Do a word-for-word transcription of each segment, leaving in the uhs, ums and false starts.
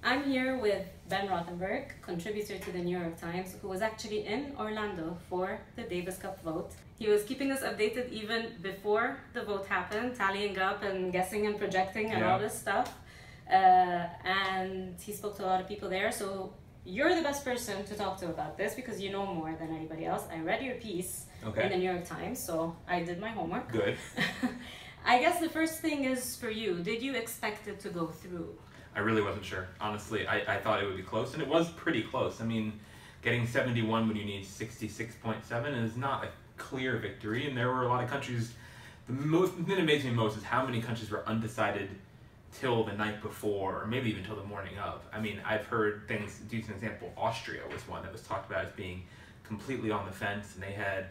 I'm here with Ben Rothenberg, contributor to the New York Times, who was actually in Orlando for the Davis Cup vote. He was keeping us updated even before the vote happened, tallying up and guessing and projecting and Yeah. all this stuff. Uh, and he spoke to a lot of people there, so you're the best person to talk to about this because you know more than anybody else. I read your piece Okay. in the New York Times, so I did my homework. Good. I guess the first thing is for you, did you expect it to go through? I really wasn't sure. Honestly, I, I thought it would be close, and it was pretty close. I mean, getting seventy-one when you need sixty-six point seven is not a clear victory, and there were a lot of countries. The most the thing that amazed me most is how many countries were undecided till the night before, or maybe even till the morning of. I mean, I've heard things, to use an example, Austria was one that was talked about as being completely on the fence, and they had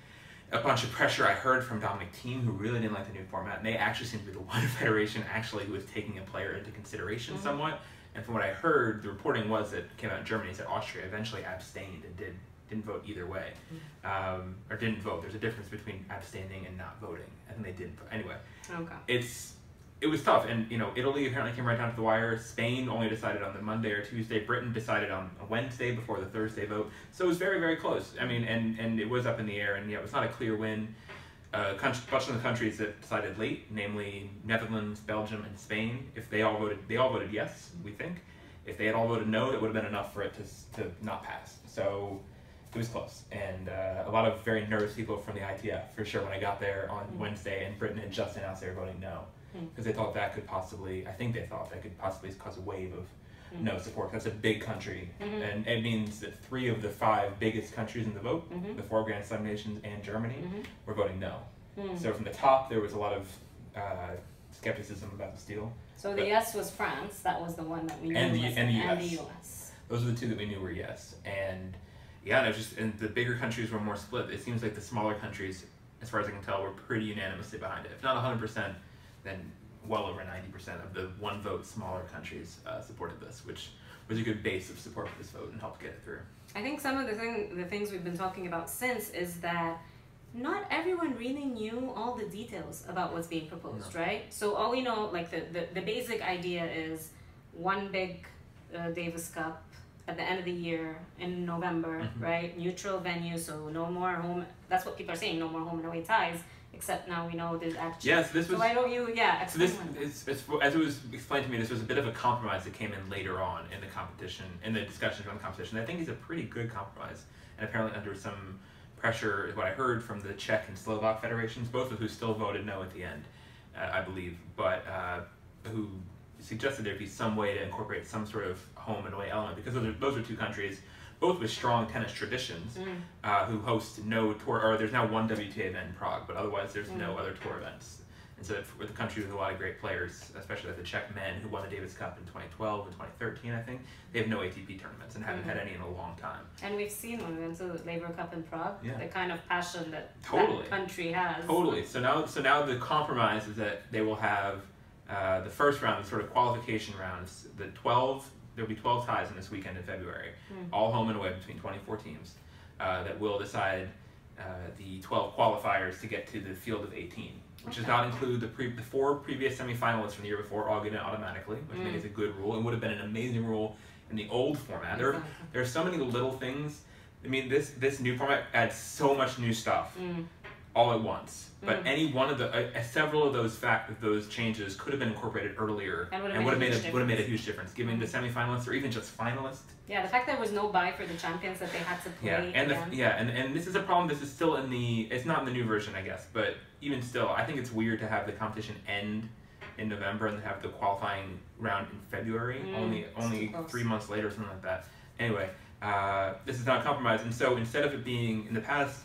a bunch of pressure I heard from Dominic Thiem, who really didn't like the new format, and they actually seem to be the one federation actually who was taking a player into consideration mm-hmm. somewhat. And from what I heard, the reporting was that it came out in Germany that Austria eventually abstained and did didn't vote either way, mm-hmm. um, or didn't vote. There's a difference between abstaining and not voting. I think they did. Anyway, okay. It's it was tough, and you know, Italy apparently came right down to the wire. Spain only decided on the Monday or Tuesday. Britain decided on a Wednesday before the Thursday vote. So it was very, very close. I mean, and, and it was up in the air, and yeah, it was not a clear win. Uh, a bunch of the countries that decided late, namely Netherlands, Belgium, and Spain, if they all voted, they all voted yes, we think. If they had all voted no, that would have been enough for it to to not pass. So it was close, and uh, a lot of very nervous people from the I T F for sure when I got there on mm. Wednesday, and Britain had just announced they were voting no. Because they thought that could possibly, I think they thought that could possibly cause a wave of mm-hmm. no support. That's a big country, mm-hmm. and it means that three of the five biggest countries in the vote, mm-hmm. the four Grand Slam nations and Germany, mm-hmm. were voting no. Mm-hmm. So from the top, there was a lot of uh, skepticism about this deal. So the yes was France. That was the one that we knew. And the, was, and the U S. And the U S. Those are the two that we knew were yes. And yeah, and it was just, and the bigger countries were more split. It seems like the smaller countries, as far as I can tell, were pretty unanimously behind it. If not one hundred percent, then well over ninety percent of the one vote smaller countries uh, supported this, which was a good base of support for this vote and helped get it through. I think some of the thing, the things we've been talking about since is that not everyone really knew all the details about what's being proposed, no. right? So all we know, like the, the, the basic idea is one big uh, Davis Cup at the end of the year in November, mm-hmm. right? Neutral venue, so no more home, that's what people are saying, no more home and away ties. Except now we know there's actually. Yes, this was. So why don't you, yeah, so this, it's, it's, as it was explained to me, this was a bit of a compromise that came in later on in the competition, in the discussions around the competition. I think it's a pretty good compromise, and apparently under some pressure, is what I heard from the Czech and Slovak federations, both of who still voted no at the end, uh, I believe, but uh, who suggested there'd be some way to incorporate some sort of home and away element, because those are, those are two countries, both with strong tennis traditions, mm. uh, who host no tour, or there's now one W T A event in Prague, but otherwise there's mm. no other tour events. And so with a country with a lot of great players, especially like the Czech men who won the Davis Cup in twenty twelve and twenty thirteen, I think, they have no A T P tournaments and haven't mm. had any in a long time. And we've seen when we went to the Labour Cup in Prague, yeah. the kind of passion that totally. that country has. Totally. So now, so now the compromise is that they will have uh, the first round, the sort of qualification rounds, the twelve. There'll be twelve ties in this weekend in February, mm. all home and away between twenty-four teams, uh, that will decide uh, the twelve qualifiers to get to the field of eighteen, which okay. does not include the, pre the four previous semifinalists from the year before all get in automatically, which mm. I think is a good rule, and would have been an amazing rule in the old format. There, exactly. there are so many little things. I mean, this, this new format adds so much new stuff mm. all at once. But mm. any one of the, uh, several of those fact, those changes could have been incorporated earlier, and would have made, made, a, made a huge difference, giving mm. the semifinalists or even just finalists. Yeah, the fact there was no bye for the champions that they had to play. Yeah, and the, yeah, and and this is a problem. This is still in the. It's not in the new version, I guess, but even still, I think it's weird to have the competition end in November and have the qualifying round in February, mm. only only three months later or something like that. Anyway, uh, this is not a compromise, and so instead of it being in the past,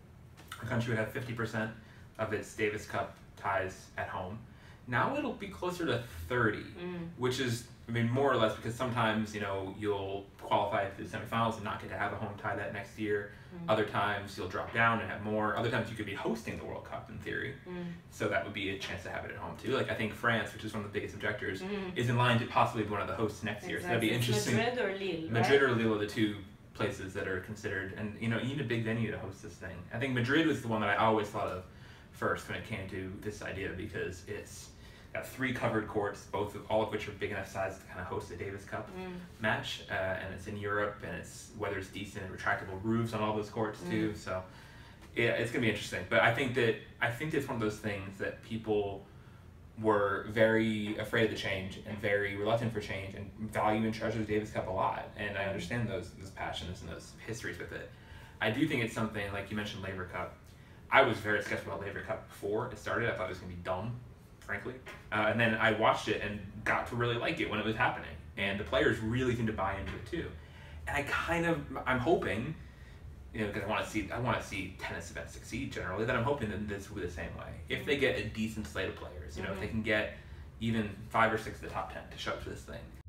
a country would have fifty percent. Of its Davis Cup ties at home. Now it'll be closer to thirty, mm. which is, I mean, more or less because sometimes, you know, you'll qualify to the semifinals and not get to have a home tie that next year. Mm. Other times you'll drop down and have more. Other times you could be hosting the World Cup in theory. Mm. So that would be a chance to have it at home too. Like I think France, which is one of the biggest objectors, mm. is in line to possibly be one of the hosts next exactly. year. So that'd be interesting. Madrid or Lille, Madrid right? or Lille are the two places that are considered, and you know, you need a big venue to host this thing. I think Madrid was the one that I always thought of first when it came to this idea, because it's got three covered courts, both of, all of which are big enough size to kind of host a Davis Cup Mm. match, uh, and it's in Europe, and it's weather's decent, and retractable roofs on all those courts too. Mm. So, yeah, it's gonna be interesting. But I think that I think it's one of those things that people were very afraid of the change and very reluctant for change and value and treasure the Davis Cup a lot. And I understand those those passions and those histories with it. I do think it's something, like you mentioned Laver Cup. I was very skeptical about Laver Cup before it started. I thought it was going to be dumb, frankly. Uh, and then I watched it and got to really like it when it was happening. And the players really seemed to buy into it too. And I kind of, I'm hoping, you know, because I want to see, I want to see tennis events succeed generally, that I'm hoping that this will be the same way. If they get a decent slate of players, you know, Mm-hmm. if they can get even five or six of the top ten to show up to this thing,